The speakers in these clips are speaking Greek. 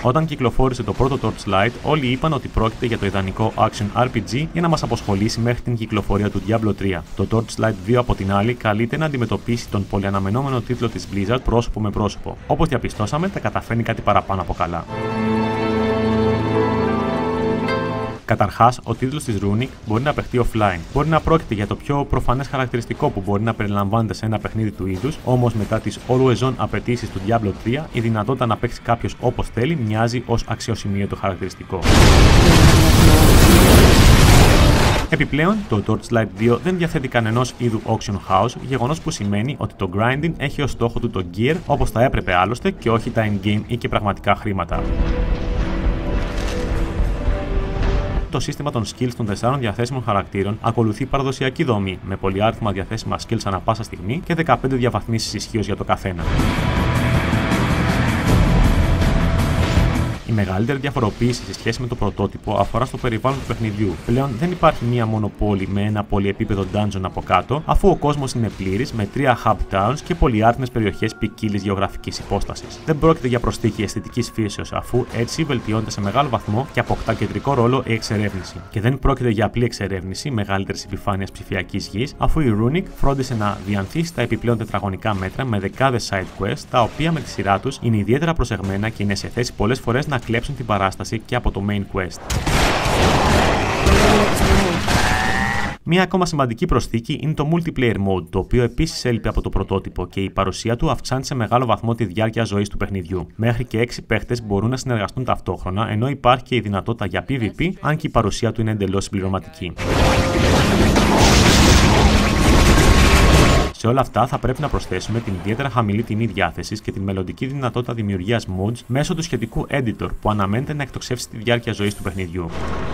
Όταν κυκλοφόρησε το πρώτο Torchlight, όλοι είπαν ότι πρόκειται για το ιδανικό action RPG για να μας αποσχολήσει μέχρι την κυκλοφορία του Diablo 3. Το Torchlight 2 από την άλλη καλείται να αντιμετωπίσει τον πολυαναμενόμενο τίτλο της Blizzard πρόσωπο με πρόσωπο. Όπως διαπιστώσαμε, τα καταφέρνει κάτι παραπάνω από καλά. Καταρχάς, ο τίτλος της Runic μπορεί να παιχτεί offline. Μπορεί να πρόκειται για το πιο προφανές χαρακτηριστικό που μπορεί να περιλαμβάνεται σε ένα παιχνίδι του είδους, όμως μετά τις always on απαιτήσεις του Diablo 3, η δυνατότητα να παίξει κάποιος όπως θέλει μοιάζει ως αξιοσημείωτο χαρακτηριστικό. Επιπλέον, το Torchlight 2 δεν διαθέτει κανενός είδου auction house, γεγονός που σημαίνει ότι το grinding έχει ως στόχο του το gear όπως θα έπρεπε άλλωστε και όχι τα in-game ή και πραγματικά χρήματα. Το σύστημα των skills των 4 διαθέσιμων χαρακτήρων ακολουθεί παραδοσιακή δομή, με πολυάριθμα διαθέσιμα skills ανά πάσα στιγμή και 15 διαβαθμίσεις ισχύως για το καθένα. Η μεγαλύτερη διαφοροποίηση σε σχέση με το πρωτότυπο αφορά στο περιβάλλον του παιχνιδιού. Πλέον δεν υπάρχει μία μόνο πόλη με ένα πολυεπίπεδο dungeon από κάτω, αφού ο κόσμος είναι πλήρης με 3 hub towns και πολυάριθμες περιοχές ποικίλης γεωγραφικής υπόστασης. Δεν πρόκειται για προσθήκη αισθητικής φύσεως, αφού έτσι βελτιώνεται σε μεγάλο βαθμό και αποκτά κεντρικό ρόλο η εξερεύνηση. Και δεν πρόκειται για απλή εξερεύνηση μεγαλύτερης επιφάνειας ψηφιακής γης, αφού η Runic φρόντισε να διανθίσει τα επιπλέον τετραγωνικά μέτρα με δεκάδες side quests, τα οποία με τη σειρά τους είναι ιδιαίτερα προσεγμένα και είναι σε θέση πολλές φορές να κλέψουν την παράσταση και από το main quest. Μία ακόμα σημαντική προσθήκη είναι το multiplayer mode, το οποίο επίσης έλειπε από το πρωτότυπο και η παρουσία του αυξάνει σε μεγάλο βαθμό τη διάρκεια ζωής του παιχνιδιού. Μέχρι και 6 παίχτες μπορούν να συνεργαστούν ταυτόχρονα, ενώ υπάρχει και η δυνατότητα για PvP, αν και η παρουσία του είναι εντελώς συμπληρωματική. Σε όλα αυτά θα πρέπει να προσθέσουμε την ιδιαίτερα χαμηλή τιμή διάθεσης και την μελλοντική δυνατότητα δημιουργίας mods μέσω του σχετικού editor που αναμένεται να εκτοξεύσει τη διάρκεια ζωής του παιχνιδιού.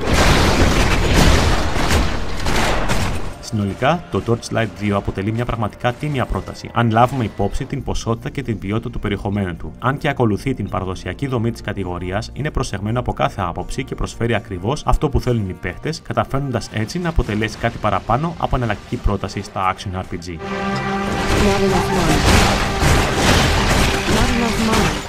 Συνολικά, το Torchlight 2 αποτελεί μια πραγματικά τίμια πρόταση, αν λάβουμε υπόψη την ποσότητα και την ποιότητα του περιεχομένου του. Αν και ακολουθεί την παραδοσιακή δομή της κατηγορίας, είναι προσεγμένο από κάθε άποψη και προσφέρει ακριβώς αυτό που θέλουν οι παίχτες, καταφέρνοντας έτσι να αποτελέσει κάτι παραπάνω από εναλλακτική πρόταση στα action RPG.